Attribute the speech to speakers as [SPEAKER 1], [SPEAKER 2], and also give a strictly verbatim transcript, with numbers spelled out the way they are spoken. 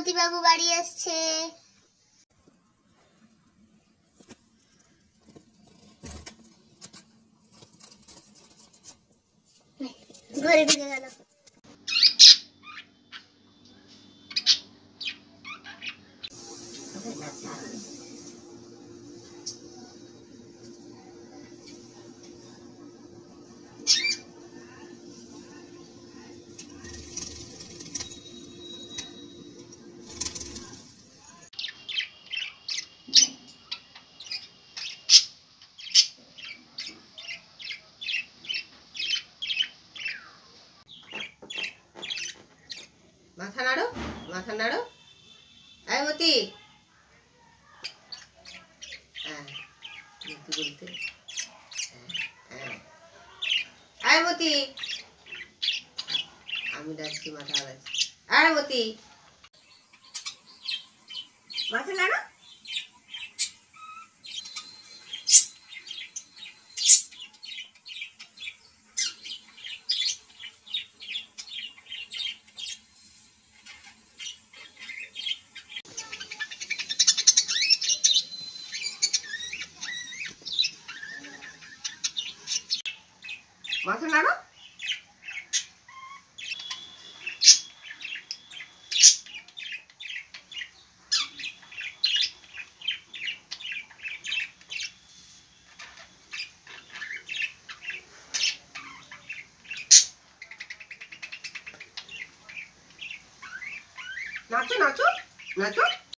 [SPEAKER 1] মতি বাবু বাড়ি আসছে। ঘরে ঢুকে গেল।
[SPEAKER 2] মাথা নাড়ো, মাথা নাড়ো। আয় মতি, হ্যাঁ মতি বলতে, আয় মতি, আমি ডাকছি মাথা আড়াচ্ছি। আয় মতি, মাথা নাড়ো। মাথা নাড়ো। নাচো নাচো নাচো।